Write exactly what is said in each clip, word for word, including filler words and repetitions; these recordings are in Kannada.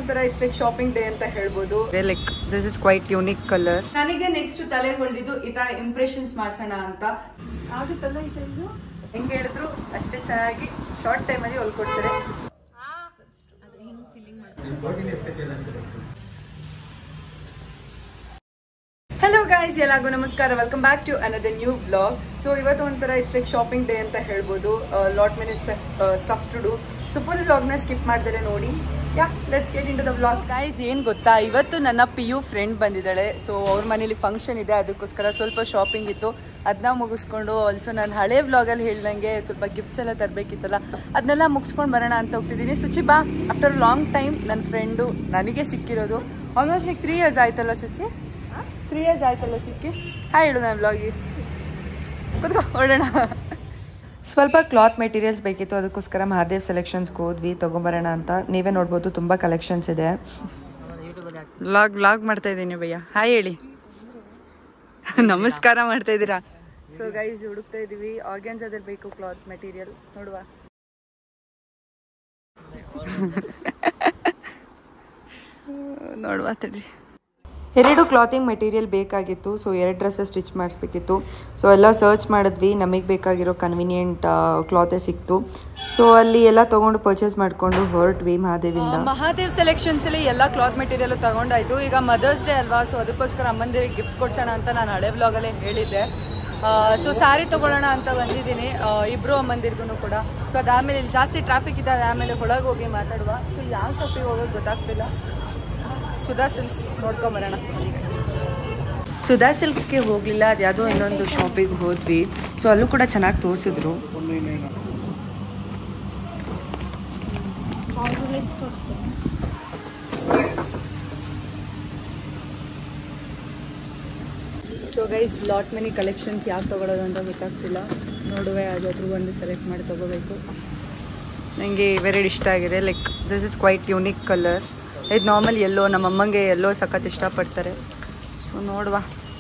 ಒಂಥರ ಇಟ್ಸ್ ಲೈಕ್ ಶಾಪಿಂಗ್ ಡೇ ಅಂತ ಹೇಳ್ಬೋದು. Like this is quite unique colour. ನನಗೆ ನೆಕ್ಸ್ಟ್ ತಲೆ ಹೊಳ್ದಿದ್ದು ಈ ತರ ಇಂಪ್ರೆಷನ್ಸ್ ಮಾಡ್ಸೋಣ ಅಂತ. ಆಗುತ್ತಲ್ಲ ಈ ಸೈಜು ಹೆಂಗೆ ಹೇಳಿದ್ರು ಅಷ್ಟೇ ಚೆನ್ನಾಗಿ ಶಾರ್ಟ್ ಟೈಮಲ್ಲಿ ಹೊಲ್ಕೊಡ್ತಾರೆ. ಹಲೋ ಗೈಸ್, ಎಲ್ಲರಿಗೂ ನಮಸ್ಕಾರ. Welcome back to another new blog. So ಇವತ್ತು ಒಂಥರ ಇಟ್ಸ್ ಲೈಕ್ ಶಾಪಿಂಗ್ ಡೇ ಅಂತ ಹೇಳ್ಬೋದು. Lot many stuffs to do. So full ವ್ಲಾಗ್ನ ಸ್ಕಿಪ್ ಮಾಡ್ತಾರೆ ನೋಡಿ. Yeah let's get into the vlog. Guys ಏನು ಗೊತ್ತಾ, ಇವತ್ತು ನನ್ನ ಪಿ ಯು ಫ್ರೆಂಡ್ ಬಂದಿದ್ದಾಳೆ. ಸೊ ಅವ್ರ ಮನೇಲಿ ಫಂಕ್ಷನ್ ಇದೆ, ಅದಕ್ಕೋಸ್ಕರ ಸ್ವಲ್ಪ ಶಾಪಿಂಗ್ ಇತ್ತು. ಅದನ್ನ ಮುಗಿಸ್ಕೊಂಡು ಆಲ್ಸೋ ನಾನು ಹಳೆ ವ್ಲಾಗಲ್ಲಿ ಹೇಳ್ದಂಗೆ ಸ್ವಲ್ಪ ಗಿಫ್ಟ್ಸ್ ಎಲ್ಲ ತರಬೇಕಿತ್ತಲ್ಲ, ಅದನ್ನೆಲ್ಲ ಮುಗಿಸ್ಕೊಂಡು ಬರೋಣ ಅಂತ ಹೋಗ್ತಿದ್ದೀನಿ. ಸುಚಿ ಬಾ, ಆಫ್ಟರ್ ಲಾಂಗ್ ಟೈಮ್ ನನ್ನ ಫ್ರೆಂಡು ನನಗೆ ಸಿಕ್ಕಿರೋದು. ಆಲ್ಮೋಸ್ಟ್ ಲೈಕ್ ತ್ರೀ ಇಯರ್ಸ್ ಆಯ್ತಲ್ಲ ಸುಚಿ, ತ್ರೀ ಇಯರ್ಸ್ ಆಯ್ತಲ್ಲ ಸಿಕ್ಕಿ. ಹಾಯ್ ಹೇಳು ನಾನು ವ್ಲಾಗಿ, ಕೂತ್ಕೋ ಹೊರಡೋಣ. ಸ್ವಲ್ಪ ಕ್ಲಾತ್ ಮೆಟೀರಿಯಲ್ಸ್ ಬೇಕಿತ್ತು, ಅದಕ್ಕೋಸ್ಕರ ಮಹಾದೇವ್ ಸೆಲೆಕ್ಷನ್ಸ್ಗೆ ಹೋದ್ವಿ ತೊಗೊಂಬರೋಣ ಅಂತ. ನೀವೇ ನೋಡ್ಬೋದು ತುಂಬ ಕಲೆಕ್ಷನ್ಸ್ ಇದೆ. ವ್ಲಾಗ್ ವ್ಲಾಗ್ ಮಾಡ್ತಾ ಇದ್ದೀನಿ ಭಯ್ಯ. ಹಾಯ್ ಹೇಳಿ, ನಮಸ್ಕಾರ ಮಾಡ್ತಾ ಇದ್ದೀರಾ. ಸೊ ಗೈಸ್ ಹುಡುಕ್ತಾ ಇದ್ದೀವಿ, ಆರ್ಗ್ಯಾನ್ಜಾದಲ್ಲಿ ಬೇಕು ಕ್ಲಾತ್ ಮೆಟೀರಿಯಲ್. ನೋಡುವ ನೋಡುವ ತಡ್ರಿ. ಎರಡು ಕ್ಲಾತಿಂಗ್ ಮೆಟೀರಿಯಲ್ ಬೇಕಾಗಿತ್ತು. ಸೊ ಎರಡು ಡ್ರೆಸ್ಸಸ್ ಸ್ಟಿಚ್ ಮಾಡಿಸ್ಬೇಕಿತ್ತು. ಸೊ ಎಲ್ಲ ಸರ್ಚ್ ಮಾಡಿದ್ವಿ, ನಮಗೆ ಬೇಕಾಗಿರೋ ಕನ್ವಿನಿಯೆಂಟ್ ಕ್ಲಾತೇ ಸಿಕ್ತು. ಸೊ ಅಲ್ಲಿ ಎಲ್ಲ ತೊಗೊಂಡು ಪರ್ಚೇಸ್ ಮಾಡಿಕೊಂಡು ಹೊರಟ್ವಿ ಮಹಾದೇವಿಂದ. ಮಹಾದೇವ್ ಸೆಲೆಕ್ಷನ್ಸಲ್ಲಿ ಎಲ್ಲ ಕ್ಲಾತ್ ಮೆಟೀರಿಯಲ್ ತೊಗೊಂಡಾಯ್ತು. ಈಗ ಮದರ್ಸ್ ಡೇ ಅಲ್ವಾ, ಸೊ ಅದಕ್ಕೋಸ್ಕರ ಅಮ್ಮಂದಿರಿಗೆ ಗಿಫ್ಟ್ ಕೊಡ್ಸೋಣ ಅಂತ ನಾನು ಹಳೆ ವ್ಲಾಗಲ್ಲೇ ಹೇಳಿದ್ದೆ. ಸೊ ಸ್ಯಾರಿ ತೊಗೊಳ್ಳೋಣ ಅಂತ ಬಂದಿದ್ದೀನಿ, ಇಬ್ಬರು ಅಮ್ಮಂದಿರ್ಗೂ ಕೂಡ. ಸೊ ಅದಾದಮೇಲೆ ಇಲ್ಲಿ ಜಾಸ್ತಿ ಟ್ರಾಫಿಕ್ ಇದೆ, ಅದಾದಮೇಲೆ ಒಳಗೆ ಹೋಗಿ ಮಾತಾಡುವ. ಸೊ ಯಾವ ಶಾಪಿಗೆ ಹೋಗೋದು ಗೊತ್ತಾಗ್ತಿಲ್ಲ. ಸುಧಾ ಸಿಲ್ಕ್ಸ್ ನೋಡ್ಕೊಂಬರೋಣ. ಸುಧಾ ಸಿಲ್ಕ್ಸ್ಗೆ ಹೋಗಲಿಲ್ಲ, ಅದು ಯಾವುದೋ ಇನ್ನೊಂದು ಶಾಪಿಗೆ ಹೋದ್ವಿ. ಸೊ ಅಲ್ಲೂ ಕೂಡ ಚೆನ್ನಾಗಿ ತೋರಿಸಿದ್ರು. So guys lot many collections ಯಾಕೆ ತೊಗೊಳೋದು ಅಂತ ಗೊತ್ತಾಗ್ತಿಲ್ಲ. ನೋಡುವೆ ಯಾವುದಾದ್ರೂ ಒಂದು ಸೆಲೆಕ್ಟ್ ಮಾಡಿ ತೊಗೋಬೇಕು. ನನಗೆ ಇವೆರಡು ಇಷ್ಟ ಆಗಿದೆ. Like this is quite unique colour. ಇದು ನಾರ್ಮಲ್ ಎಲ್ಲೋ, ನಮ್ಮ ಅಮ್ಮಂಗೆ ಎಲ್ಲೋ ಸಖತ್ ಇಷ್ಟಪಡ್ತಾರೆ. ಸೊ ನೋಡುವ.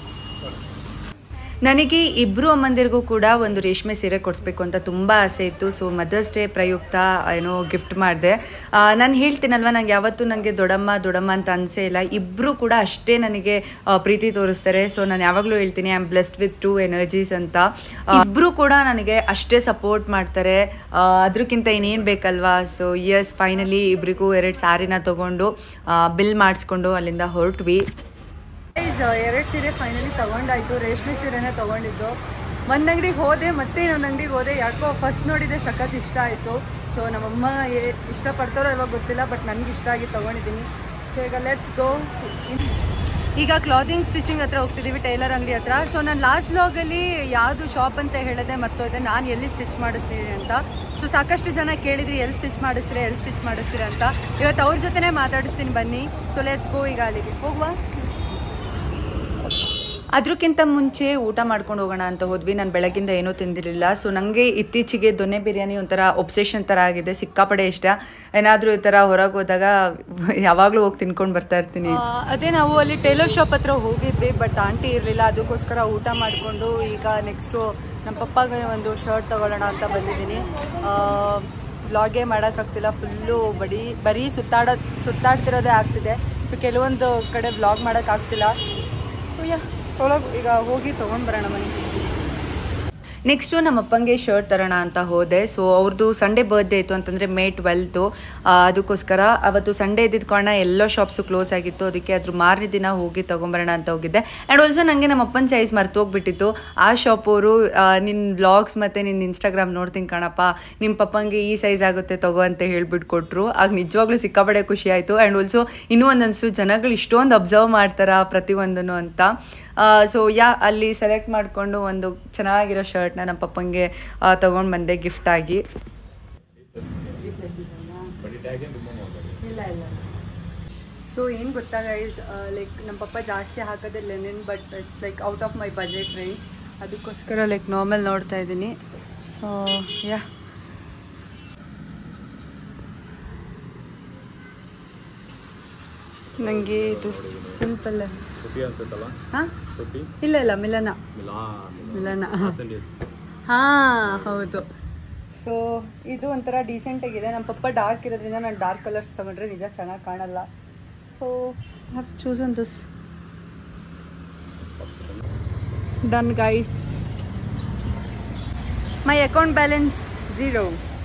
ನನಗೆ ಇಬ್ಬರು ಅಮ್ಮಂದಿರಿಗೂ ಕೂಡ ಒಂದು ರೇಷ್ಮೆ ಸೀರೆ ಕೊಡಿಸ್ಬೇಕು ಅಂತ ತುಂಬ ಆಸೆ ಇತ್ತು. ಸೊ ಮದರ್ಸ್ ಡೇ ಪ್ರಯುಕ್ತ ಏನೋ ಗಿಫ್ಟ್ ಮಾಡಿದೆ. ನಾನು ಹೇಳ್ತೀನಲ್ವ, ನಂಗೆ ಯಾವತ್ತೂ ನನಗೆ ದೊಡ್ಡಮ್ಮ ದೊಡ್ಡಮ್ಮ ಅಂತ ಅನಿಸೇ ಇಲ್ಲ. ಇಬ್ಬರು ಕೂಡ ಅಷ್ಟೇ ನನಗೆ ಪ್ರೀತಿ ತೋರಿಸ್ತಾರೆ. ಸೊ ನಾನು ಯಾವಾಗಲೂ ಹೇಳ್ತೀನಿ I am blessed with two energies ಅಂತ. ಇಬ್ಬರು ಕೂಡ ನನಗೆ ಅಷ್ಟೇ ಸಪೋರ್ಟ್ ಮಾಡ್ತಾರೆ. ಅದಕ್ಕಿಂತ ಇನ್ನೇನು ಬೇಕಲ್ವಾ. ಸೊ ಎಸ್, ಫೈನಲಿ ಇಬ್ಬರಿಗೂ ಎರಡು ಸ್ಯಾರಿನ ತೊಗೊಂಡು ಬಿಲ್ ಮಾಡಿಸ್ಕೊಂಡು ಅಲ್ಲಿಂದ ಹೊರಟ್ವಿ. ಎರಡು ಸೀರೆ ಫೈನಲಿ ತೊಗೊಂಡಾಯ್ತು. ರೇಷ್ಮೆ ಸೀರೆನೇ ತೊಗೊಂಡಿದ್ದು. ಒಂದು ಅಂಗಡಿಗೆ ಹೋದೆ, ಮತ್ತೆ ಇನ್ನೊಂದು ಅಂಗಡಿಗೆ ಹೋದೆ. ಯಾಕೋ ಫಸ್ಟ್ ನೋಡಿದೆ ಸಖತ್ ಇಷ್ಟ ಆಯಿತು. ಸೊ ನಮ್ಮಮ್ಮ ಇಷ್ಟಪಡ್ತಾರೋ ಇವಾಗ ಗೊತ್ತಿಲ್ಲ, ಬಟ್ ನನಗೆ ಇಷ್ಟ ಆಗಿ ತೊಗೊಂಡಿದ್ದೀನಿ. ಸೊ ಈಗ ಲೆಟ್ಸ್ ಗೋ. ಈಗ ಕ್ಲಾತಿಂಗ್ ಸ್ಟಿಚಿಂಗ್ ಹತ್ರ ಹೋಗ್ತಿದ್ದೀವಿ, ಟೈಲರ್ ಅಂಗಡಿ ಹತ್ರ. ಸೊ ನಾನು ಲಾಸ್ಟ್ ವ್ಲಾಗಲ್ಲಿ ಯಾವುದು ಶಾಪ್ ಅಂತ ಹೇಳಿದೆ ಮತ್ತೋದೆ, ನಾನು ಎಲ್ಲಿ ಸ್ಟಿಚ್ ಮಾಡಿಸ್ತೀನಿ ಅಂತ. ಸೊ ಸಾಕಷ್ಟು ಜನ ಕೇಳಿದ್ರಿ ಎಲ್ಲಿ ಸ್ಟಿಚ್ ಮಾಡಿಸ್ತೀರಿ ಎಲ್ಲಿ ಸ್ಟಿಚ್ ಮಾಡಿಸ್ತೀರಿ ಅಂತ. ಇವತ್ತು ಅವ್ರ ಜೊತೆನೇ ಮಾತಾಡಿಸ್ತೀನಿ ಬನ್ನಿ. So let's go. ಈಗ ಅಲ್ಲಿಗೆ ಹೋಗುವ. ಅದಕ್ಕಿಂತ ಮುಂಚೆ ಊಟ ಮಾಡ್ಕೊಂಡು ಹೋಗೋಣ ಅಂತ ಹೋದ್ವಿ. ನಾನು ಬೆಳಗ್ಗಿಂದ ಏನೂ ತಿಂದಿರಲಿಲ್ಲ. ಸೊ ನನಗೆ ಇತ್ತೀಚೆಗೆ ದೊನ್ನೆ ಬಿರಿಯಾನಿ ಒಂಥರ ಒಬ್ಸೆಷನ್ ಥರ ಆಗಿದೆ, ಸಿಕ್ಕಾಪಡೆ ಇಷ್ಟ. ಏನಾದರೂ ಈ ಥರ ಹೊರಗೆ ಹೋದಾಗ ಯಾವಾಗಲೂ ಹೋಗಿ ತಿನ್ಕೊಂಡು ಬರ್ತಾ ಇರ್ತೀನಿ. ಅದೇ ನಾವು ಅಲ್ಲಿ ಟೈಲರ್ ಶಾಪ್ ಹತ್ರ ಹೋಗಿದ್ವಿ, ಬಟ್ ಆಂಟಿ ಇರಲಿಲ್ಲ. ಅದಕ್ಕೋಸ್ಕರ ಊಟ ಮಾಡಿಕೊಂಡು ಈಗ ನೆಕ್ಸ್ಟು ನಮ್ಮ ಪಪ್ಪಾಗೆ ಒಂದು ಶರ್ಟ್ ತೊಗೊಳ್ಳೋಣ ಅಂತ ಬಂದಿದ್ದೀನಿ. ವ್ಲಾಗೇ ಮಾಡೋಕ್ಕಾಗ್ತಿಲ್ಲ, ಫುಲ್ಲು ಬರೀ ಬರೀ ಸುತ್ತಾಡೋ ಸುತ್ತಾಡ್ತಿರೋದೇ ಆಗ್ತಿದೆ. ಸೊ ಕೆಲವೊಂದು ಕಡೆ ವ್ಲಾಗ್ ಮಾಡೋಕ್ಕಾಗ್ತಿಲ್ಲ. ಸೊ ಯಾ ತೊಳಗು ಈಗ ಹೋಗಿ ತೊಗೊಂಡು ಬರೋಣ ಮನೆಗೆ. ನೆಕ್ಸ್ಟು ನಮ್ಮ ಅಪ್ಪಂಗೆ ಶರ್ಟ್ ತರೋಣ ಅಂತ ಹೋದೆ. ಸೊ ಅವ್ರದ್ದು ಸಂಡೇ ಬರ್ತ್ಡೇ ಇತ್ತು, ಅಂತಂದರೆ ಮೇ ಟ್ವೆಲ್ತು. ಅದಕ್ಕೋಸ್ಕರ ಅವತ್ತು ಸಂಡೇ ಇದ್ದಿದ್ದ ಕಾರಣ ಎಲ್ಲ ಶಾಪ್ಸು ಕ್ಲೋಸ್ ಆಗಿತ್ತು. ಅದಕ್ಕೆ ಅದ್ರ ಮಾರನೇ ದಿನ ಹೋಗಿ ತೊಗೊಂಬರೋಣ ಅಂತ ಹೋಗಿದ್ದೆ. ಆ್ಯಂಡ್ ಆಲ್ಸೋ ನನಗೆ ನಮ್ಮ ಅಪ್ಪನ ಸೈಜ್ ಮರ್ತೋಗ್ಬಿಟ್ಟಿತ್ತು. ಆ ಶಾಪವರು ನಿನ್ನ ಬ್ಲಾಗ್ಸ್ ಮತ್ತು ನಿನ್ನ ಇನ್ಸ್ಟಾಗ್ರಾಮ್ ನೋಡ್ತೀನಿ ಕಣಪ್ಪ, ನಿಮ್ಮ ಪಪ್ಪಂಗೆ ಈ ಸೈಜ್ ಆಗುತ್ತೆ ತಗೋ ಅಂತ ಹೇಳ್ಬಿಟ್ಟು ಕೊಟ್ಟರು. ಆಗ ನಿಜವಾಗ್ಲೂ ಸಿಕ್ಕಾಪಡೆ ಖುಷಿ ಆಯಿತು. ಆ್ಯಂಡ್ ಆಲ್ಸೋ ಇನ್ನೂ ಒಂದೊಂದು ಜನಗಳು ಇಷ್ಟೊಂದು ಅಬ್ಸರ್ವ್ ಮಾಡ್ತಾರೆ ಪ್ರತಿಯೊಂದನ್ನು ಅಂತ. ಸೊ ಯಾ ಅಲ್ಲಿ ಸೆಲೆಕ್ಟ್ ಮಾಡಿಕೊಂಡು ಒಂದು ಚೆನ್ನಾಗಿರೋ ಶರ್ಟ್ನ ನಮ್ಮ ಪಪ್ಪಂಗೆ ತೊಗೊಂಡು ಬಂದೆ ಗಿಫ್ಟ್ ಆಗಿ. ಸೊ ಏನು ಗೊತ್ತಾ ಗೈಸ್, ಲೈಕ್ ನಮ್ಮ ಪಪ್ಪ ಜಾಸ್ತಿ ಹಾಕೋದೇ linen, but it's like out of my budget range. ಅದಕ್ಕೋಸ್ಕರ ಲೈಕ್ ನಾರ್ಮಲ್ ನೋಡ್ತಾ ಇದ್ದೀನಿ. ಸೊ ಯಾ ನನಗೆ ಇದು ಸಿಂಪಲ್. ಹಾಂ ಇಲ್ಲ ಇಲ್ಲ ಮಿಲನ ಮಿಲನ ಹಾಂ ಹೌದು. ಸೊ ಇದು ಒಂಥರ ಡೀಸೆಂಟಾಗಿದೆ. ನಮ್ಮ ಪಪ್ಪ ಡಾರ್ಕ್ ಇರೋದ್ರಿಂದ ನಾನು ಡಾರ್ಕ್ ಕಲರ್ಸ್ ತೊಗೊಂಡ್ರೆ ನಿಜ ಚೆನ್ನಾಗಿ ಕಾಣಲ್ಲ. So I have chosen this. Done guys. My account balance zero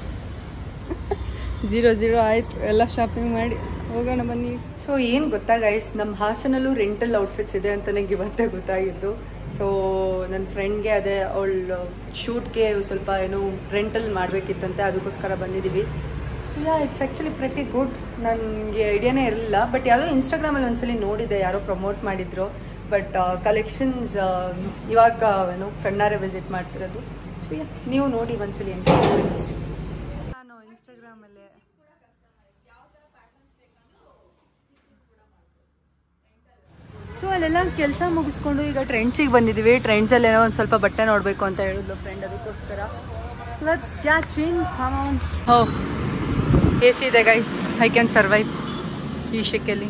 zero zero ಆಯಿತು. ಎಲ್ಲ ಶಾಪಿಂಗ್ ಮಾಡಿ ಹೋಗೋಣ ಬನ್ನಿ. ಸೊ ಏನು ಗೊತ್ತಾ ಗೈಸ್, ನಮ್ಮ ಹಾಸನಲ್ಲೂ ರೆಂಟಲ್ ಔಟ್ಫಿಟ್ಸ್ ಇದೆ ಅಂತ ನನಗೆ ಇವತ್ತೇ ಗೊತ್ತಾಗಿದ್ದು. ಸೊ ನನ್ನ ಫ್ರೆಂಡ್ಗೆ ಅದೇ ಅವಳು ಶೂಟ್ಗೆ ಸ್ವಲ್ಪ ಏನು ರೆಂಟಲ್ ಮಾಡಬೇಕಿತ್ತಂತೆ, ಅದಕ್ಕೋಸ್ಕರ ಬಂದಿದ್ದೀವಿ. So yeah it's actually pretty good. ನನಗೆ ಐಡಿಯಾನೇ ಇರಲಿಲ್ಲ, ಬಟ್ ಯಾವುದೋ ಇನ್ಸ್ಟಾಗ್ರಾಮಲ್ಲಿ ಒಂದ್ಸಲಿ ನೋಡಿದ್ದೆ, ಯಾರೋ ಪ್ರಮೋಟ್ ಮಾಡಿದ್ರು. ಬಟ್ ಕಲೆಕ್ಷನ್ಸ್ ಇವಾಗ ಏನು ಕಣ್ಣಾರೆ ವಿಸಿಟ್ ಮಾಡ್ತಿರೋದು. ಸೊ ಯಾ ನೀವು ನೋಡಿ ಒಂದ್ಸಲಿ ಅಂತ ನಾನು ಇನ್ಸ್ಟಾಗ್ರಾಮಲ್ಲೇ. ಸೊ ಅಲ್ಲೆಲ್ಲ ಕೆಲಸ ಮುಗಿಸ್ಕೊಂಡು ಈಗ ಟ್ರೆಂಡ್ಸಿಗೆ ಬಂದಿದ್ದೀವಿ. ಟ್ರೆಂಡ್ಸಲ್ಲಿ ಏನೋ ಒಂದು ಸ್ವಲ್ಪ ಬಟ್ಟೆ ನೋಡಬೇಕು ಅಂತ ಹೇಳಿದ್ಲು ಫ್ರೆಂಡ್, ಅದಕ್ಕೋಸ್ಕರ let's get in, come on. ಹೋ ಎ ಸಿ ಇದೆ ಗೈಸ್, ಐ ಕ್ಯಾನ್ ಸರ್ವೈವ್ ಈ ಶೆಕೆಯಲ್ಲಿ.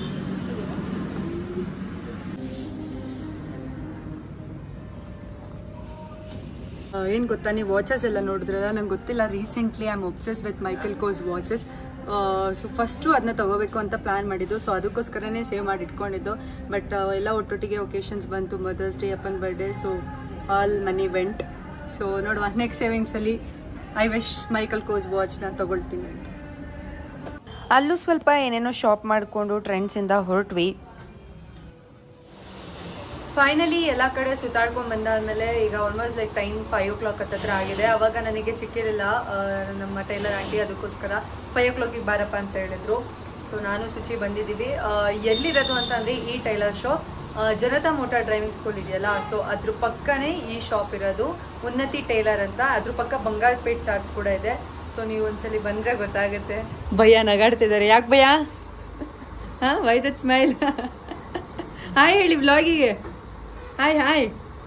ಏನು ಗೊತ್ತಾ, ನೀವು ವಾಚಸ್ ಎಲ್ಲ ನೋಡಿದ್ರಲ್ಲ, ನಂಗೆ ಗೊತ್ತಿಲ್ಲ, recently I am obsess with Michael Kors watches. So first ಅದನ್ನ ತೊಗೋಬೇಕು ಅಂತ ಪ್ಲ್ಯಾನ್ ಮಾಡಿದ್ದು. ಸೊ ಅದಕ್ಕೋಸ್ಕರನೇ ಸೇವ್ ಮಾಡಿ ಇಟ್ಕೊಂಡಿದ್ದು. ಬಟ್ ಎಲ್ಲ ಒಟ್ಟೊಟ್ಟಿಗೆ ಒಕೇಶನ್ಸ್ ಬಂತು, ಮದರ್ಸ್ ಡೇ, ಅಪ್ಪನ birthday. So all money went. So ನೋಡುವ, ನೆಕ್ಸ್ಟ್ ಸೇವಿಂಗ್ಸಲ್ಲಿ ಐ ವಿಶ್ ಮೈಕಲ್ ಕೋಸ್ ವಾಚ್ನ ತೊಗೊಳ್ತೀನಿ. ಅಲ್ಲೂ ಸ್ವಲ್ಪ ಏನೇನೋ ಶಾಪ್ ಮಾಡಿಕೊಂಡು ಟ್ರೆಂಡ್ಸಿಂದ ಹೊರಟ್ವಿ. ಫೈನಲಿ ಎಲ್ಲ ಕಡೆ ಸುತ್ತಾಡ್ಕೊಂಡು ಬಂದಾದ್ಮೇಲೆ ಈಗ almost like time five o'clock ಹತ್ತತ್ರ ಆಗಿದೆ. ಅವಾಗ ನನಗೆ ಸಿಕ್ಕಿರಲಿಲ್ಲ ನಮ್ಮ ಟೈಲರ್ ಆಂಟಿ, ಅದಕ್ಕೋಸ್ಕರ ಫೈವ್ ಓ ಕ್ಲಾಕಿಗೆ ಬಾರಪ್ಪ ಅಂತ ಹೇಳಿದ್ರು. ಸೊ ನಾನು ಶುಚಿ ಬಂದಿದ್ದೀವಿ. ಎಲ್ಲಿರೋದು ಅಂತ ಅಂದರೆ ಈ tailor shop Janata motor driving school ಇದೆಯಲ್ಲ, ಸೊ ಅದ್ರ ಪಕ್ಕನೇ ಈ ಶಾಪ್ ಇರೋದು, ಉನ್ನತಿ ಟೈಲರ್ ಅಂತ. ಅದ್ರ ಪಕ್ಕ ಬಂಗಾರಪೇಟ್ ಚಾರ್ಟ್ಸ್ ಕೂಡ ಇದೆ. ಸೊ ನೀವು ಒಂದ್ಸಲಿ ಬಂದ್ರೆ ಗೊತ್ತಾಗುತ್ತೆ. ಭಯ್ಯ ನಗಾಡ್ತಿದ್ದಾರೆ. ಯಾಕೆ ಭಯ್ಯ? ಹಾ, ವೈ ದಟ್ ಸ್ಮೈಲ್? ಹಾಯ್ ಹೇಳಿ ವ್ಲಾಗಿಗೆ. Hi hi.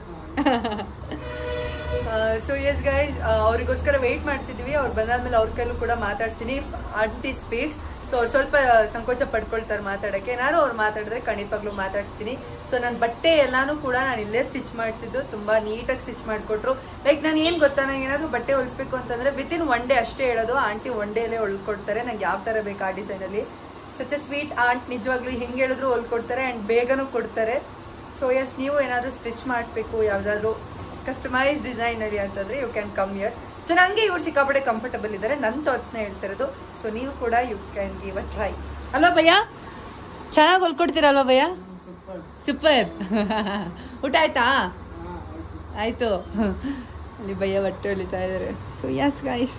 So yes guys, ಅವ್ರಿಗೋಸ್ಕರ ವೆಯ್ಟ್ ಮಾಡ್ತಿದ್ವಿ. ಅವ್ರು ಬಂದಾದ್ಮೇಲೆ ಅವ್ರ ಕೈಲೂ ಕೂಡ ಮಾತಾಡ್ತೀನಿ. Aunty speaks. ಸೊ ಅವ್ರು ಸ್ವಲ್ಪ ಸಂಕೋಚ ಪಡ್ಕೊಳ್ತಾರೆ ಮಾತಾಡಕ್ಕೆ. ಏನಾದ್ರು ಅವ್ರು ಮಾತಾಡಿದ್ರೆ ಖಂಡಿತವಾಗ್ಲೂ ಮಾತಾಡ್ಸ್ತೀನಿ. ಸೊ ನನ್ನ ಬಟ್ಟೆ ಎಲ್ಲಾನು ಕೂಡ ನಾನು ಇಲ್ಲೇ ಸ್ಟಿಚ್ ಮಾಡಿಸಿದ್ದು, ತುಂಬಾ ನೀಟಾಗಿ ಸ್ಟಿಚ್ ಮಾಡಿಕೊಟ್ರು. ಲೈಕ್ ನಾನು ಏನ್ ಗೊತ್ತಾ, ನಂಗೆ ಏನಾದ್ರು ಬಟ್ಟೆ ಹೊಲಿಸ್ಬೇಕು ಅಂತಂದ್ರೆ ವಿತ್ ಇನ್ ಒನ್ ಡೇ ಅಷ್ಟೇ ಹೇಳೋದು. ಆಂಟಿ ಒನ್ ಡೇಲೇ ಹೊಲ್ಕೊಡ್ತಾರೆ, ನಂಗೆ ಯಾವ ತರ ಬೇಕು ಆ ಡಿಸೈನ್ ಅಲ್ಲಿ. ಸಚ್ ಎ ಸ್ವೀಟ್ ಆಂಟ್, ನಿಜವಾಗ್ಲೂ ಹಿಂಗೆ ಹೇಳಿದ್ರು ಹೊಲ್ಕೊಡ್ತಾರೆ ಅಂಡ್ ಬೇಗನೂ ಕೊಡ್ತಾರೆ. ಸೊ ಎಸ್, ನೀವು ಏನಾದ್ರು ಸ್ಟಿಚ್ ಮಾಡಿಸ್ಬೇಕು, ಯಾವ್ದಾದ್ರು ಕಸ್ಟಮೈಸ್ ಡಿಸೈನ್ ಅಲ್ಲಿ ಅಂತಂದ್ರೆ you can come here. So ನಂಗೆ ಇವ್ರು ಸಿಕ್ಕಾಪಟ್ಟೆ ಕಂಫರ್ಟಬಲ್ ಇದ್ದಾರೆ, ನನ್ನ ಥಾಟ್ಸ್ನ ಹೇಳ್ತಿರೋದು. ಸೊ ನೀವು ಕೂಡ you can give a try. ಅಲ್ವಾ ಭಯ್ಯ? ಚೆನ್ನಾಗಿ ಹೊಲ್ಕೊಡ್ತೀರಲ್ವಾ ಭಯ್ಯ? ಸೂಪರ್. ಊಟ ಆಯ್ತಾ? ಆಯ್ತು. ಅಲ್ಲಿ ಭಯ್ಯ ಬಟ್ಟೆ ಹೊಲಿತಾ ಇದಾರೆ. ಸೊ ಯಸ್ ಗೈಸ್,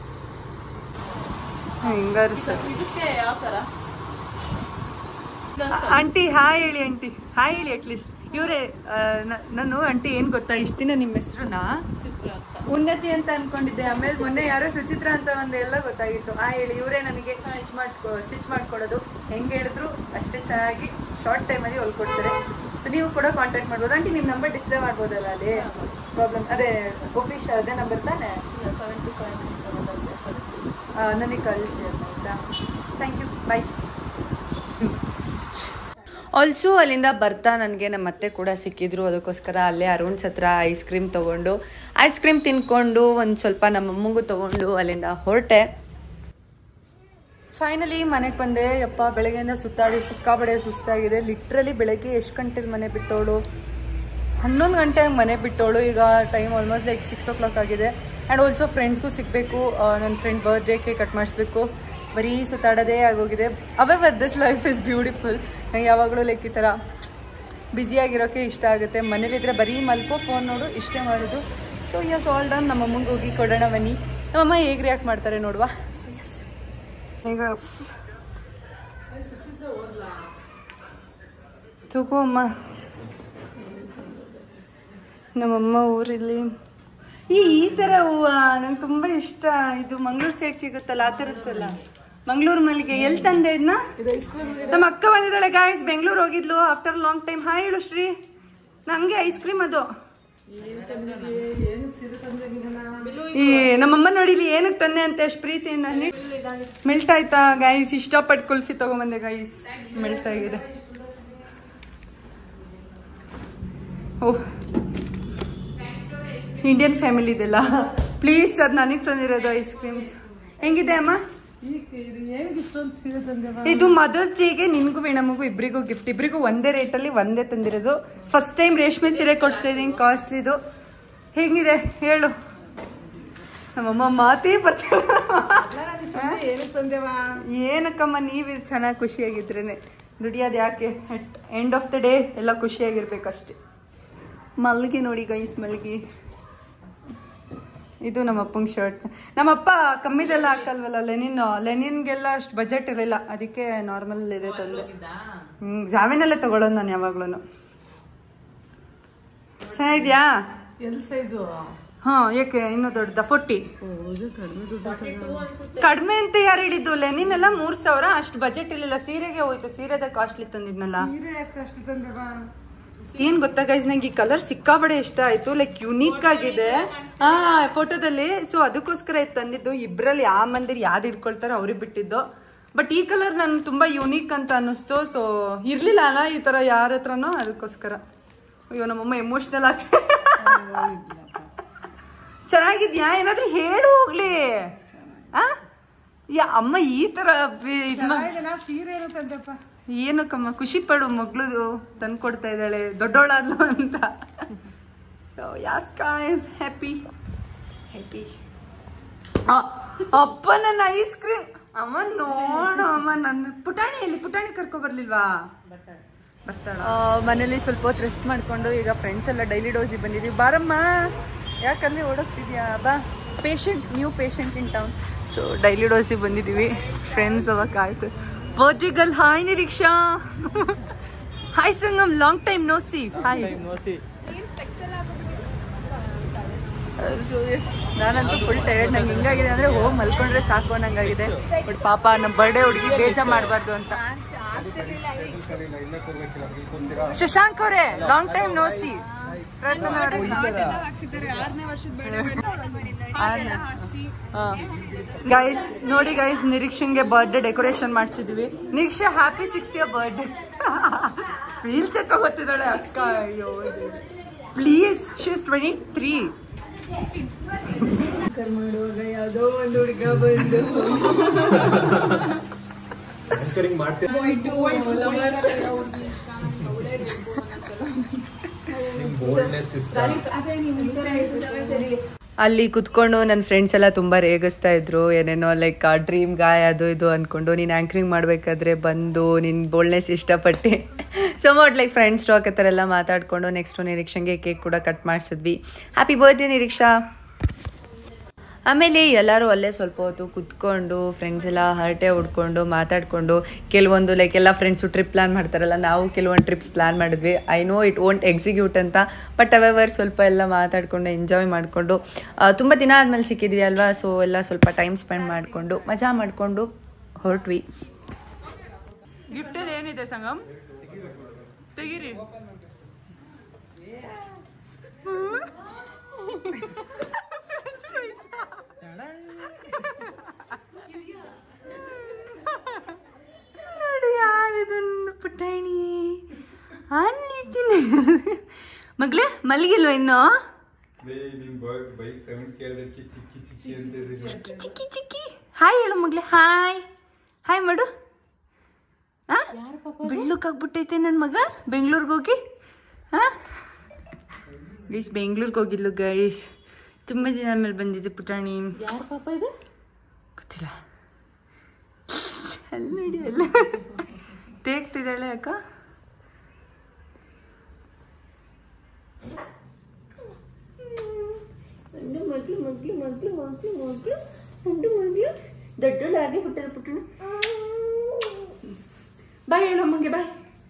ಹಿಂಗಾರು ಸರ್. ಆಂಟಿ ಹಾಯ್ ಹೇಳಿ. ಆಂಟಿ ಹಾಯ್ ಹೇಳಿ ಅಟ್ಲೀಸ್ಟ್. ಇವರೇ ನಾನು ಆಂಟಿ. ಏನ್ ಗೊತ್ತಾ, ಇಷ್ಟ ದಿನ ನಿಮ್ಮ ಹೆಸರುನ ಉನ್ನತಿ ಅಂತ ಅನ್ಕೊಂಡಿದ್ದೆ. ಆಮೇಲೆ ಮೊನ್ನೆ ಯಾರೋ ಸುಚಿತ್ರ ಅಂತ ಒಂದು ಎಲ್ಲ ಗೊತ್ತಾಗಿತ್ತು. ಆ ಹೇಳಿ ಇವರೇ ನನಗೆ ಸ್ಟಿಚ್ ಮಾಡಿಸ್ಕೊ ಸ್ಟಿಚ್ ಮಾಡ್ಕೊಡೋದು. ಹೆಂಗೆ ಹೇಳಿದ್ರು ಅಷ್ಟೇ ಚೆನ್ನಾಗಿ ಶಾರ್ಟ್ ಟೈಮಲ್ಲಿ ಹೊಲ್ಕೊಡ್ತಾರೆ. ಸೊ ನೀವು ಕೂಡ ಕಾಂಟ್ಯಾಕ್ಟ್ ಮಾಡ್ಬೋದು. ಆಂಟಿ ನಿಮ್ಮ ನಂಬರ್ ಡಿಸ್ಪ್ಲೇ ಮಾಡ್ಬೋದಲ್ಲ ಅಲ್ಲಿ? ಪ್ರಾಬ್ಲಮ್ ಅದೇ ಆಫೀಶಿಯಲ್ ಅದೇ ನಂಬರ್ ತಾನೆ? ಸೆವೆನ್ ಟು ಫೈವ್ ನನಗೆ ಕಳಿಸಿ ಆಯ್ತಾ? Thank you, bye. ಆಲ್ಸೋ ಅಲ್ಲಿಂದ ಬರ್ತಾ ನನಗೆ ನಮ್ಮ ಅತ್ತೆ ಕೂಡ ಸಿಕ್ಕಿದ್ರು. ಅದಕ್ಕೋಸ್ಕರ ಅಲ್ಲೇ ಅರುಣ್ಸ್ ಹತ್ರ ಐಸ್ ಕ್ರೀಮ್ ತೊಗೊಂಡು ಐಸ್ ಕ್ರೀಮ್ ತಿನ್ಕೊಂಡು ಒಂದು ಸ್ವಲ್ಪ ನಮ್ಮ ಅಮ್ಮಂಗೂ ತೊಗೊಂಡು ಅಲ್ಲಿಂದ ಹೊರಟೆ. ಫೈನಲಿ ಮನೆಗೆ ಬಂದೆ. ಯಪ್ಪ, ಬೆಳಗ್ಗೆಯಿಂದ ಸುತ್ತಾಡಿ ಸಿಕ್ಕಾಪಡೆ ಸುಸ್ತಾಗಿದೆ. ಲಿಟ್ರಲಿ ಬೆಳಗ್ಗೆ ಎಷ್ಟು ಗಂಟೆಗೆ ಮನೆ ಬಿಟ್ಟವಳು? ಹನ್ನೊಂದು ಗಂಟೆಗೆ ಮನೆ ಬಿಟ್ಟವಳು. ಈಗ time almost like six o'clock ಆಗಿದೆ. ಆ್ಯಂಡ್ ಆಲ್ಸೋ ಫ್ರೆಂಡ್ಸ್ಗೂ ಸಿಗಬೇಕು. ನನ್ನ ಫ್ರೆಂಡ್ ಬರ್ತ್ಡೇ ಕೇಕ್ ಕಟ್ ಮಾಡಿಸ್ಬೇಕು. ಬರೀ ಸುತ್ತಾಡೋದೇ ಆಗೋಗಿದೆ. Our this life is beautiful. ನಂಗೆ ಯಾವಾಗಲೂ ಲೈಕ್ ಈ ಥರ ಬ್ಯುಸಿಯಾಗಿರೋಕ್ಕೆ ಇಷ್ಟ ಆಗುತ್ತೆ. ಮನೇಲಿದ್ರೆ ಬರೀ ಮಲ್ಕೋ, ಫೋನ್ ನೋಡು, ಇಷ್ಟೇ ಮಾಡೋದು. So yes, all done. ನಮ್ಮ ಅಮ್ಮಂಗೆ ಹೋಗಿ ಕೊಡೋಣ ಬನ್ನಿ. ನಮ್ಮಮ್ಮ ಹೇಗೆ ರಿಯಾಕ್ಟ್ ಮಾಡ್ತಾರೆ ನೋಡುವ. ಸೊ ಯಸ್, ಈಗ ತಗೋ ಅಮ್ಮ. ನಮ್ಮಮ್ಮ ಊರಲ್ಲಿ ಈ ಈ ಥರ ಹೂವು ನಂಗೆ ತುಂಬ ಇಷ್ಟ. ಇದು ಮಂಗಳೂರು ಸೈಡ್ ಸಿಗುತ್ತಲ್ಲ, ಆ ಥರದ್ದಲ್ಲ. ಮಂಗಳೂರು ಮಲ್ಲಿಗೆ. ಎಲ್ಲಿ ತಂದೆ ಇದನ್ನ? ನಮ್ಮ ಅಕ್ಕ ಬಂದಿದ್ದಾಳೆ ಗಾಯ್ಸ್, ಬೆಂಗಳೂರು ಹೋಗಿದ್ಲು ಆಫ್ಟರ್ ಲಾಂಗ್ ಟೈಮ್. ಹಾಯ್ ಹೇಳು ಶ್ರೀ. ನಂಗೆ ಐಸ್ ಕ್ರೀಮ್ ಅದು. ಈ ನಮ್ಮಮ್ಮ ನೋಡಿಲಿ ಏನಕ್ಕೆ ತಂದೆ ಅಂತ ಎಷ್ಟು ಪ್ರೀತಿಯಿಂದ. ಮೆಲ್ಟ್ ಆಯ್ತಾ ಗಾಯ್ಸ್? ಇಷ್ಟಪಟ್ಟು ಕುಲ್ಫಿ ತಗೊಂಬಂದೆ ಗಾಯ್ಸ್, ಮೆಲ್ಟ್ ಆಗಿದೆ. ಓಹ್, ಇಂಡಿಯನ್ ಫ್ಯಾಮಿಲಿ ಇದೆಲ್ಲ ಪ್ಲೀಸ್ ಅದು ನನಗೆ ತಂದಿರೋದು ಐಸ್ ಕ್ರೀಮ್ಸ್. ಹೆಂಗಿದೆ ಅಮ್ಮ? ಇದು ಮದರ್ಸ್ ಡೇಗೆ ನಿನ್ಗೂ ನಮಗೂ ಇಬ್ಬರಿಗೂ ಗಿಫ್ಟ್. ಇಬ್ಬರಿಗೂ ಒಂದೇ ರೇಟಲ್ಲಿ ಒಂದೇ ತಂದಿರೋದು. ಫಸ್ಟ್ ಟೈಮ್ ರೇಷ್ಮೆ ಸೀರೆ ಕೊಡ್ಸ್ತಾ ಇದೀನಿ, ಕಾಸ್ಟ್ಲಿದು. ಹೇಗಿದೆ ಹೇಳು? ನಮ್ಮಮ್ಮ ಮಾತೇ ಬರ್ತಿಲ್ಲ. ಏನಕ್ಕಮ್ಮ, ನೀವು ಚೆನ್ನಾಗಿ ಖುಷಿಯಾಗಿದ್ರೇನೆ ದುಡಿಯೋದು ಯಾಕೆ? At end of the day ಎಲ್ಲ ಖುಷಿಯಾಗಿರ್ಬೇಕಷ್ಟೆ. ಮಲ್ಗಿ ನೋಡಿ ಗೈಸ್, ಮಲ್ಗಿ. ಇದು ನಮ್ಮಪ್ಪಂಗೆ ಶರ್ಟ್. ನಮ್ಮಪ್ಪ ಕಮ್ಮಿದೆಲ್ಲ ಹಾಕಲ್ವಲ್ಲ, ಲೆನಿನ್ ಲೆನಿನ್ಗೆಲ್ಲ ಅಷ್ಟು ಬಜೆಟ್ ಇರಲಿಲ್ಲ, ಅದಕ್ಕೆ ನಾರ್ಮಲ್ ಇದೆ ತಂದೆ. ಹ್ಞೂ ಜಾವಿನಲ್ಲೇ ತಗೊಳ್ಳೋದು ನಾನು ಯಾವಾಗ್ಲೂ. ಚೆನ್ನಾಗಿದ್ಯಾ? L size? ಹಾ, ಯಾಕೆ ಇನ್ನೂ ದೊಡ್ಡದ? ಫೋರ್ಟಿ. ಕಡಿಮೆ ಅಂತ ಯಾರು ಹೇಳಿದ್ದು? ಲೆನಿನ್ ಎಲ್ಲ ಮೂರ್ ಸಾವಿರ, ಅಷ್ಟು ಬಜೆಟ್ ಇರ್ಲಿಲ್ಲ. ಸೀರೆಗೆ ಹೋಯ್ತು, ಸೀರೆದ ಕಾಸ್ಟ್ಲಿ ತಂದಿದ್ನಲ್ಲ. ಏನ್ ಗೊತ್ತಾ ಗೈಸ್, ನಂಗೆ ಈ ಕಲರ್ ಸಿಕ್ಕಾಬಡೆ ಇಷ್ಟ ಆಯ್ತು. ಲೈಕ್ ಯುನೀಕ್ ಆಗಿದೆ ಹಾ ಫೋಟೋದಲ್ಲಿ. ಸೊ ಅದಕ್ಕೋಸ್ಕರ ಇದು ತಂದಿದ್ದು. ಇಬ್ರಲ್ಲಿ ಯಾವ ಮಂದಿರ್ ಯಾವ್ದು ಇಟ್ಕೊಳ್ತಾರೋ ಅವ್ರಿಗೆ ಬಿಟ್ಟಿದ್ದು. ಬಟ್ ಈ ಕಲರ್ ನನ್ ತುಂಬಾ ಯುನೀಕ್ ಅಂತ ಅನ್ನಿಸ್ತು. ಸೊ ಇರ್ಲಿಲ್ಲ ಅಲ್ಲ ಈ ತರ ಯಾರ ಹತ್ರನೋ, ಅದಕ್ಕೋಸ್ಕರ. ಅಯ್ಯೋ ನಮ್ಮಮ್ಮ ಎಮೋಷನಲ್ ಆಗ್ತದೆ. ಚೆನ್ನಾಗಿದ್ಯಾ? ಏನಾದ್ರೂ ಹೇಳು ಹೋಗ್ಲಿ. ಆ ಯಾ ಅಮ್ಮ ಈ ತರ ಸೀರೆ ತಂದಪ್ಪ. ಏನಕ್ಕಮ್ಮ, ಖುಷಿ ಪಡು, ಮಗ್ಳದು ತಂದು ಕೊಡ್ತಾ ಇದ್ದಾಳೆ, ದೊಡ್ಡೋಳಾದ್ಲು ಅಂತ. So Yaska is happy happy. ಅಪ್ಪ ನನ್ನ ಐಸ್ ಕ್ರೀಮ್. ಅಮ್ಮ ನೋಡು ಅಮ್ಮ, ನನ್ನ ಪುಟಾಣಿ ಎಲ್ಲಿ? ಪುಟಾಣಿ ಕರ್ಕೊ ಬರ್ಲಿಲ್ವಾ? ಬರ್ತಾಳ. ಮನೇಲಿ ಸ್ವಲ್ಪ ಹೊತ್ತು ರೆಸ್ಟ್ ಮಾಡ್ಕೊಂಡು ಈಗ ಫ್ರೆಂಡ್ಸ್ ಎಲ್ಲ ಡೈಲಿ ಡೋಸಿಗೆ ಬಂದಿದ್ದೀವಿ. ಬಾರಮ್ಮ, ಯಾಕಲ್ಲಿ ಓಡೋಗ್ತಿದ್ಯಾ? ಬಾ. Patient, new patient in town. So daily ಡೋಸಿಗೆ ಬಂದಿದ್ದೀವಿ. ಫ್ರೆಂಡ್ಸ್ ಅವಾಗ ಆಯ್ತು. Birthday girl, hi Nireeksha. Hi Sangam, long time no see. Hi. ನಾನಂತೂ ಫುಲ್ ಟೈರ್ಡ್. ನಂಗೆ ಹಿಂಗಾಗಿದೆ ಅಂದ್ರೆ ಹೋಗಿ ಮಲ್ಕೊಂಡ್ರೆ ಸಾಕು ಅನ್ನಂಗಾಗಿದೆ. ಬಟ್ ಪಾಪ ನಮ್ಮ ಬರ್ಡೇ ಹುಡುಗಿ ಬೇಜಾರು ಮಾಡಬಾರ್ದು ಅಂತ. ಶಶಾಂಕ್ ಅವರೇ, long time no see. Guys ನೋಡಿ ಗೈಸ್, ನಿರೀಕ್ಷನ್ಗೆ ಬರ್ಡೇ ಡೆಕೋರೇಷನ್ ಮಾಡ್ಸಿದ್ವಿ. Nireeksha happy sixty birthday. Feels ತಗೋತಿದ್ದಾಳೆ ಅಕ್ಕ. ಅಯ್ಯೋ please, she is twenty three. ಮಾಡುವಾಗ ಯಾವುದೋ ಒಂದು ಹುಡುಗ ಬಂದು ಅಲ್ಲಿ ಕುತ್ಕೊಂಡು ನನ್ನ ಫ್ರೆಂಡ್ಸ್ ಎಲ್ಲ ತುಂಬ ರೇಗಿಸ್ತಾ ಇದ್ರು. ಏನೇನೋ ಲೈಕ್ ಡ್ರೀಮ್ ಗಾಯ್ ಅದು ಇದು ಅಂದ್ಕೊಂಡು, ನೀನು ಆ್ಯಂಕ್ರಿಂಗ್ ಮಾಡಬೇಕಾದ್ರೆ ಬಂದು ನಿನ್ನ ಬೋಲ್ಡ್ನೆಸ್ ಇಷ್ಟಪಟ್ಟೆ. So more like friends talk ಆ ಥರ ಎಲ್ಲ ಮಾತಾಡಿಕೊಂಡು ನೆಕ್ಸ್ಟು ನಿರೀಕ್ಷಂಗೆ ಕೇಕ್ ಕೂಡ ಕಟ್ ಮಾಡಿಸಿದ್ವಿ. Happy birthday Nireeksha. ಆಮೇಲೆ ಎಲ್ಲರೂ ಅಲ್ಲೇ ಸ್ವಲ್ಪ ಹೊತ್ತು ಕುತ್ಕೊಂಡು ಫ್ರೆಂಡ್ಸ್ ಎಲ್ಲ ಹರಟೆ ಹೊಡ್ಕೊಂಡು ಮಾತಾಡಿಕೊಂಡು, ಕೆಲವೊಂದು ಲೈಕ್ ಎಲ್ಲ ಫ್ರೆಂಡ್ಸು ಟ್ರಿಪ್ ಪ್ಲ್ಯಾನ್ ಮಾಡ್ತಾರಲ್ಲ, ನಾವು ಕೆಲವೊಂದು ಟ್ರಿಪ್ಸ್ ಪ್ಲ್ಯಾನ್ ಮಾಡಿದ್ವಿ. I know it won't execute ಅಂತ, ಬಟ್ ಅವೆವರ್ ಸ್ವಲ್ಪ ಎಲ್ಲ ಮಾತಾಡಿಕೊಂಡು ಎಂಜಾಯ್ ಮಾಡಿಕೊಂಡು, ತುಂಬ ದಿನ ಆದಮೇಲೆ ಸಿಕ್ಕಿದ್ವಿ ಅಲ್ವಾ. ಸೊ ಎಲ್ಲ ಸ್ವಲ್ಪ ಟೈಮ್ ಸ್ಪೆಂಡ್ ಮಾಡಿಕೊಂಡು ಮಜಾ ಮಾಡಿಕೊಂಡು ಹೊರಟ್ವಿ. ಗಿಫ್ಟಲ್ಲಿ ಏನಿದೆ ಸಂಗಮ್? ತೆಗೀರಿ. ನೋಡಿ ಯಾರಿದನ್ನು ಪುಟಾಣಿ ಅಲ್ಲಿ ಮಗ್ಲೇ, ಮಲಗಿಲ್ವ ಇನ್ನು? ಚಿಕ್ಕಿ ಚಿಕ್ಕಿ ಹಾಯ್ ಹೇಳು ಮಗ್ಲೇ. ಹಾಯ್ ಹಾಯ್ ಮಾಡು. ಆ ಬೆಳ್ಳಕ್ಕಾಗ್ಬಿಟ್ಟೈತೆ ನನ್ನ ಮಗ ಬೆಂಗ್ಳೂರ್ಗೆ ಹೋಗಿ. ಹಾ ಗೈಸ್, ಬೆಂಗ್ಳೂರ್ಗೆ ಹೋಗಿದ್ಲು ಗೈಸ್. ತುಂಬ ದಿನ ಆದ್ಮೇಲೆ ಬಂದಿದೆ ಪುಟಾಣಿ. ಯಾರು ಪಾಪ ಇದು? ಗೊತ್ತಿಲ್ಲ. ಅಲ್ಲಿ ನೋಡಿ ಅಲ್ಲ ತೇಗ್ತಿದ್ದಾಳೆ ಅಕ್ಕ. ಒಂದು ಮಗ್ಳು ಮಗ್ಳು ಮಗ್ಳು ಮಗ್ಳು ಮಗ್ಳು ಒಂದು ಮಗ್ಳು ದೊಡ್ಡೋಳು ಹಾಗೆ ಹುಟ್ಟಲ್ಲ ಪುಟ್ಟಣ. ಬಾಯ್ ಹೇಳು ಅಮ್ಮಂಗೆ, ಬಾಯ್.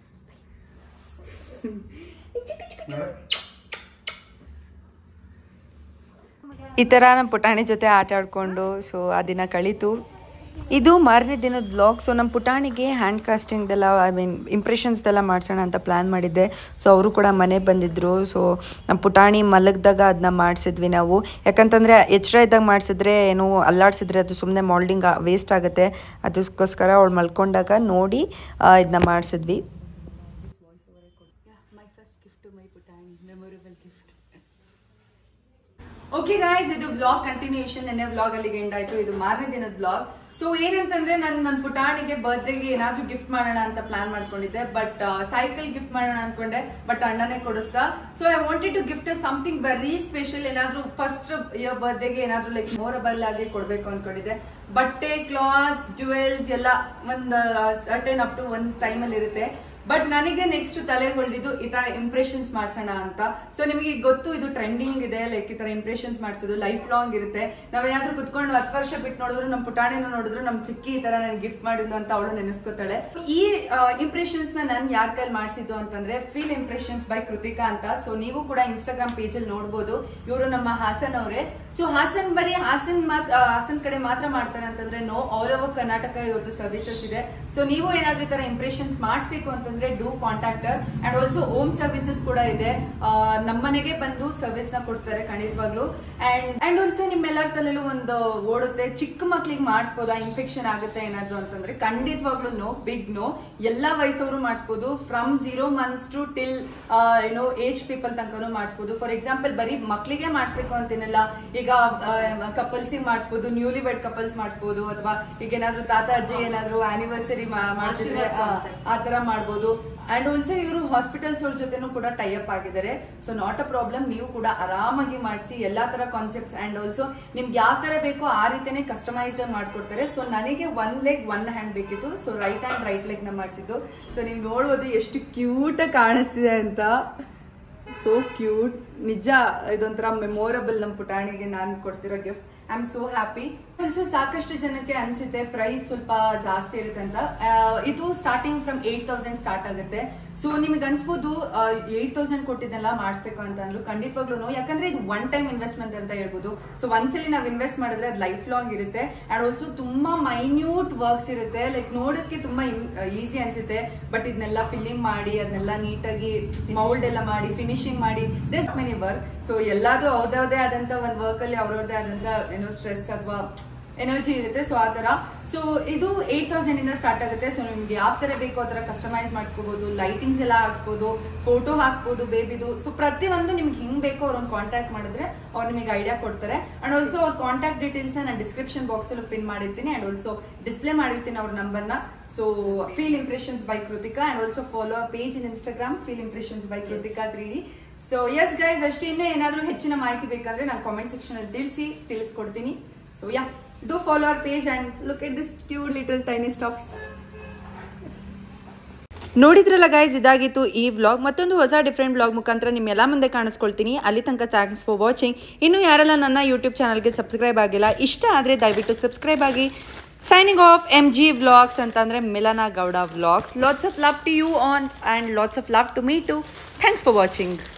ಈ ಥರ ನಮ್ಮ ಪುಟಾಣಿ ಜೊತೆ ಆಟ ಆಡಿಕೊಂಡು ಸೊ ಆ ದಿನ ಕಳೀತು. ಇದು ಮಾರನೇ ದಿನದ ವ್ಲಾಗ್. ಸೊ ನಮ್ಮ ಪುಟಾಣಿಗೆ ಹ್ಯಾಂಡ್ ಕಾಸ್ಟಿಂಗ್ದೆಲ್ಲ ಐ ಮೀನ್ ಇಂಪ್ರೆಷನ್ಸ್ದೆಲ್ಲ ಮಾಡಿಸೋಣ ಅಂತ ಪ್ಲ್ಯಾನ್ ಮಾಡಿದ್ದೆ. ಸೊ ಅವರು ಕೂಡ ಮನೆಗೆ ಬಂದಿದ್ದರು. ಸೊ ನಮ್ಮ ಪುಟಾಣಿ ಮಲಗಿದಾಗ ಅದನ್ನ ಮಾಡಿಸಿದ್ವಿ ನಾವು. ಯಾಕಂತಂದರೆ ಎಚ್ಚರ ಇದ್ದಾಗ ಮಾಡಿಸಿದ್ರೆ ಏನು ಅಲ್ಲಾಡಿಸಿದ್ರೆ ಅದು ಸುಮ್ಮನೆ ಮಾಲ್ಡಿಂಗ್ ವೇಸ್ಟ್ ಆಗುತ್ತೆ. ಅದಕ್ಕೋಸ್ಕರ ಅವಳು ಮಲ್ಕೊಂಡಾಗ ನೋಡಿ ಇದನ್ನ ಮಾಡಿಸಿದ್ವಿ. ಓಕೆ ಗಾಯ್ಸ್, ಇದು ವ್ಲಾಗ್ ಕಂಟಿನ್ಯೂಷನ್. ನೆನ್ನೆ ವ್ಲಾಗ್ ಅಲ್ಲಿಗೆ ಎಂಡ್ ಆಯ್ತು. ಇದು ಮಾರನೇ ದಿನದ ವ್ಲಾಗ್. ಸೊ ಏನಂತಂದ್ರೆ ನಾನು ನನ್ನ ಪುಟಾಣಿಗೆ ಬರ್ತ್ಡೇಗೆ ಏನಾದ್ರೂ ಗಿಫ್ಟ್ ಮಾಡೋಣ ಅಂತ ಪ್ಲಾನ್ ಮಾಡ್ಕೊಂಡಿದ್ದೆ. ಬಟ್ ಸೈಕಲ್ ಗಿಫ್ಟ್ ಮಾಡೋಣ ಅನ್ಕೊಂಡೆ, ಬಟ್ ಅಣ್ಣನೇ ಕೊಡಿಸ್ತಾ. So I wanted to gift something very special. ಏನಾದ್ರೂ ಫಸ್ಟ್ ಇಯರ್ ಬರ್ತ್ಡೇಗೆ ಏನಾದ್ರೂ ಲೈಕ್ ಮೋರಬಲ್ ಆಗಿ ಕೊಡ್ಬೇಕು ಅನ್ಕೊಂಡಿದ್ದೆ. ಬಟ್ಟೆ, ಕ್ಲಾತ್ಸ್, ಜುವೆಲ್ಸ್ ಎಲ್ಲ ಒಂದ್ ಸರ್ಟೆನ್ ಅಪ್ ಟು ಒಂದ್ ಟೈಮಲ್ಲಿ ಇರುತ್ತೆ. ಬಟ್ ನನಗೆ ನೆಕ್ಸ್ಟ್ ತಲೆ ಹೊಳ್ದಿದ್ದು ಈ ತರ ಇಂಪ್ರೆಷನ್ಸ್ ಮಾಡ್ಸೋಣ ಅಂತ. ಸೊ ನಿಮಗೆ ಗೊತ್ತು, ಇದು ಟ್ರೆಂಡಿಂಗ್ ಇದೆ. ಲೈಕ್ ಈ ತರ ಇಂಪ್ರೆಷನ್ಸ್ ಮಾಡ್ಸೋದು ಲೈಫ್ ಲಾಂಗ್ ಇರುತ್ತೆ. ನಾವೇನಾದ್ರೂ ಕುತ್ಕೊಂಡು ಹತ್ತು ವರ್ಷ ಬಿಟ್ಟು ನೋಡಿದ್ರು, ನಮ್ ಪುಟಾಣಿನ ನೋಡಿದ್ರು, ನಮ್ ಚಿಕ್ಕಿ ಈ ತರ ನನ್ ಗಿಫ್ಟ್ ಮಾಡಿದ್ಲು ಅಂತ ಅವಳು ನೆನೆಸ್ಕೋತಾಳೆ. ಈ ಇಂಪ್ರೆಷನ್ಸ್ ನ ನಾನು ಯಾರ ಕೈಲಿ ಮಾಡಿಸಿದ್ದು ಅಂತಂದ್ರೆ ಫೀಲ್ ಇಂಪ್ರೆಷನ್ಸ್ ಬೈ ಕೃತಿಕಾ ಅಂತ. ಸೊ ನೀವು ಕೂಡ ಇನ್ಸ್ಟಾಗ್ರಾಮ್ ಪೇಜ್ ಅಲ್ಲಿ ನೋಡ್ಬೋದು. ಇವರು ನಮ್ಮ ಹಾಸನ್ ಅವರೇ. ಸೊ ಹಾಸನ್ ಬರೀ ಹಾಸನ್ ಮಾತ್ರ ಹಾಸನ್ ಕಡೆ ಮಾತ್ರ ಮಾಡ್ತಾರೆ ಅಂತಂದ್ರೆ ನೋ, ಆಲ್ ಓವರ್ ಕರ್ನಾಟಕ ಇವ್ರದ್ದು ಸರ್ವಿಸಸ್ ಇದೆ. ಸೊ ನೀವು ಏನಾದ್ರೂ ಈ ತರ ಇಂಪ್ರೆಷನ್ಸ್ ಮಾಡಿಸ್ಬೇಕು ಅಂತ do contact her. And also home services ಕೂಡ ಇದೆ. ನಮ್ಮನೆಗೆ ಬಂದು ಸರ್ವಿಸ್ ನ ಕೊಡ್ತಾರೆ ಖಂಡಿತವಾಗ್ಲು. ಅಂಡ್ ಅಂಡ್ ಆಲ್ಸೋ ನಿಮ್ಮೆಲ್ಲರ ತಲೆಲ್ಲೂ ಒಂದು ಓಡುತ್ತೆ, ಚಿಕ್ಕ ಮಕ್ಳಿಗೆ ಮಾಡಿಸ್ಬೋದಾ, ಇನ್ಫೆಕ್ಷನ್ ಆಗುತ್ತೆ ಏನಾದ್ರು ಅಂತಂದ್ರೆ ಖಂಡಿತವಾಗ್ಲು ನೋ, ಬಿಗ್ ನೋ. ಎಲ್ಲಾ ವಯಸ್ಸವರು ಮಾಡಿಸ್ಬೋದು. From zero months to till ಏನೋ ಏಜ್ ಪೀಪಲ್ ತನಕನೂ ಮಾಡಿಸ್ಬೋದು. ಫಾರ್ ಎಕ್ಸಾಂಪಲ್ ಬರೀ ಮಕ್ಳಿಗೆ ಮಾಡಿಸ್ಬೇಕು ಅಂತೇನಿಲ್ಲ. ಈಗ ಕಪಲ್ಸ್ ಮಾಡಿಸ್ಬೋದು, ನ್ಯೂಲಿ ವೆಡ್ ಕಪಲ್ಸ್ ಮಾಡಿಸ್ಬೋದು. ಅಥವಾ ಈಗ ಏನಾದ್ರು ತಾತ ಅಜ್ಜಿ ಏನಾದ್ರು ಆನಿವರ್ಸರಿ ಮಾಡ್ತಿದ್ರೆ ಆತರ ಮಾಡ್ಬೋದು. ಅಂಡ್ ಆಲ್ಸೋ ಇವರು ಹಾಸ್ಪಿಟಲ್ಸ್ ಅವ್ರ ಜೊತೆನೂ ಕೂಡ ಟೈ ಅಪ್ ಆಗಿದ್ದಾರೆ. So not a problem. ನೀವು ಕೂಡ ಆರಾಮಾಗಿ ಮಾಡಿಸಿ ಎಲ್ಲಾ ತರ ಕಾನ್ಸೆಪ್ಟ್ಸ್. ಅಂಡ್ ಆಲ್ಸೋ ನಿಮ್ಗೆ ಯಾವ ತರ ಬೇಕೋ ಆ ರೀತಿನೇ ಕಸ್ಟಮೈಸ್ಡ್ ಆಗಿ ಮಾಡ್ಕೊಡ್ತಾರೆ. ಸೊ ನನಗೆ ಒನ್ ಲೆಗ್ ಒನ್ ಹ್ಯಾಂಡ್ ಬೇಕಿತ್ತು. So right hand right leg ನ ಮಾಡಿಸಿದ್ದು. ಸೊ ನೀವು ನೋಡ್ಬೋದು ಎಷ್ಟು ಕ್ಯೂಟ್ ಆಗಿ ಕಾಣಿಸ್ತಿದೆ ಅಂತ. So cute. ನಿಜ ಇದೊಂಥರ ಮೆಮೊರಬಲ್ ನಮ್ಮ ಪುಟಾಣಿಗೆ ನಾನು ಕೊಡ್ತಿರೋ gift. I am so happy. Also ಸಾಕಷ್ಟು ಜನಕ್ಕೆ ಅನ್ಸುತ್ತೆ ಪ್ರೈಸ್ ಸ್ವಲ್ಪ ಜಾಸ್ತಿ ಇರುತ್ತೆ ಅಂತ. ಇದು starting from eight thousand start ಆಗುತ್ತೆ. ಸೊ ನಿಮಗೆ ಅನ್ಸ್ಬೋದು ಏಟ್ ತೌಸಂಡ್ ಕೊಟ್ಟಿದ್ದೆಲ್ಲ ಮಾಡಿಸ್ಬೇಕು ಅಂತ ಅಂದ್ರು. ಖಂಡಿತವಾಗ್ಲೂ ಯಾಕಂದ್ರೆ ಇದು ಒನ್ ಟೈಮ್ ಇನ್ವೆಸ್ಟ್ಮೆಂಟ್ ಅಂತ ಹೇಳ್ಬೋದು. ಸೊ ಒಂದ್ಸಲಿ ನಾವು ಇನ್ವೆಸ್ಟ್ ಮಾಡಿದ್ರೆ ಅದು ಲೈಫ್ ಲಾಂಗ್ ಇರುತ್ತೆ. ಅಂಡ್ ಆಲ್ಸೋ ತುಂಬಾ ಮೈನ್ಯೂಟ್ ವರ್ಕ್ಸ್ ಇರುತ್ತೆ. ಲೈಕ್ ನೋಡೋದಕ್ಕೆ ತುಂಬಾ ಈಸಿ ಅನ್ಸುತ್ತೆ, ಬಟ್ ಇದನ್ನೆಲ್ಲ ಫಿಲ್ಲಿಂಗ್ ಮಾಡಿ ಅದನ್ನೆಲ್ಲ ನೀಟಾಗಿ ಮೌಲ್ಡ್ ಎಲ್ಲ ಮಾಡಿ ಫಿನಿಶಿಂಗ್ ಮಾಡಿ ದಿಸ್ ಮೆನಿ ವರ್ಕ್. ಸೊ ಎಲ್ಲಾದು ಅವ್ರದೇ ಆದಂತ ಒಂದ್ ವರ್ಕ್ ಅಲ್ಲಿ ಅವ್ರವ್ರದೇ ಆದಂತ ಏನೋ ಸ್ಟ್ರೆಸ್ ಅಥವಾ ಎನರ್ಜಿ ಇರುತ್ತೆ. ಸೊ ಆ ತರ. ಸೊ ಇದು ಏಟ್ ತೌಸಂಡ್ ಇಂದ ಸ್ಟಾರ್ಟ್ ಆಗುತ್ತೆ. ಸೊ ನಿಮ್ಗೆ ಯಾವ ತರ ಬೇಕೋ ಆ ತರ ಕಸ್ಟಮೈಸ್ ಮಾಡಿಸ್ಕೋಬಹುದು. ಲೈಟಿಂಗ್ಸ್ ಎಲ್ಲ ಹಾಕ್ಸ್ಬೋದು, ಫೋಟೋ ಹಾಕ್ಸ್ಬೋದು ಬೇಬಿದು. ಸೊ ಪ್ರತಿಯೊಂದು ನಿಮ್ಗೆ ಹಿಂಗ್ ಬೇಕೋ ಅವ್ರನ್ನ ಕಾಂಟ್ಯಾಕ್ಟ್ ಮಾಡಿದ್ರೆ ಅವ್ರು ನಿಮಗೆ ಐಡಿಯಾ ಕೊಡ್ತಾರೆ. ಅಂಡ್ ಆಲ್ಸೋ ಅವ್ರ ಕಾಂಟ್ಯಾಕ್ಟ್ ಡೀಟೇಲ್ಸ್ ನಾನು ಡಿಸ್ಕ್ರಿಪ್ಷನ್ ಬಾಕ್ಸ್ ಅಲ್ಲಿ ಪಿನ್ ಮಾಡಿರ್ತೀನಿ. ಅಂಡ್ ಆಲ್ಸೋ ಡಿಸ್ಪ್ಲೇ ಮಾಡಿರ್ತೀನಿ ಅವ್ರ ನಂಬರ್ ನ. So feel impressions by Kruthika. And also follow page in Instagram feel impressions by Kruthika three D. So yes guys, ಅಷ್ಟೇ. ಇನ್ನೇ ಏನಾದ್ರೂ ಹೆಚ್ಚಿನ ಮಾಹಿತಿ ಬೇಕಂದ್ರೆ ನಾನು ಕಾಮೆಂಟ್ ಸೆಕ್ಷನ್ ಅಲ್ಲಿ ತಿಳಿಸಿ ತಿಳಿಸ್ಕೊಡ್ತೀನಿ. So yeah, do follow our page and look at this cute little tiny stuffs. ನೋಡಿದ್ರಲ್ಲ ಗೈಸ್, ಇದಾಗಿತ್ತು ಈ ವ್ಲಾಗ್. ಮತ್ತೊಂದು ಹೊಸ ಡಿಫ್ರೆಂಟ್ ವ್ಲಾಗ್ ಮುಖಾಂತರ ನಿಮ್ಮೆಲ್ಲ ಮುಂದೆ ಕಾಣಿಸ್ಕೊಳ್ತೀನಿ. ಅಲ್ಲಿ ತನಕ ಥ್ಯಾಂಕ್ಸ್ ಫಾರ್ ವಾಚಿಂಗ್. ಇನ್ನು ಯಾರೆಲ್ಲ ನನ್ನ ಯೂಟ್ಯೂಬ್ ಚಾನಲ್ಗೆ ಸಬ್ಸ್ಕ್ರೈಬ್ ಆಗಿಲ್ಲ, ಇಷ್ಟ ಆದರೆ ದಯವಿಟ್ಟು ಸಬ್ಸ್ಕ್ರೈಬ್ ಆಗಿ. Signing off M G vlogs ಅಂತಂದರೆ Milana Gowda vlogs. Lots of love to you on and lots of love to me too. Thanks for watching.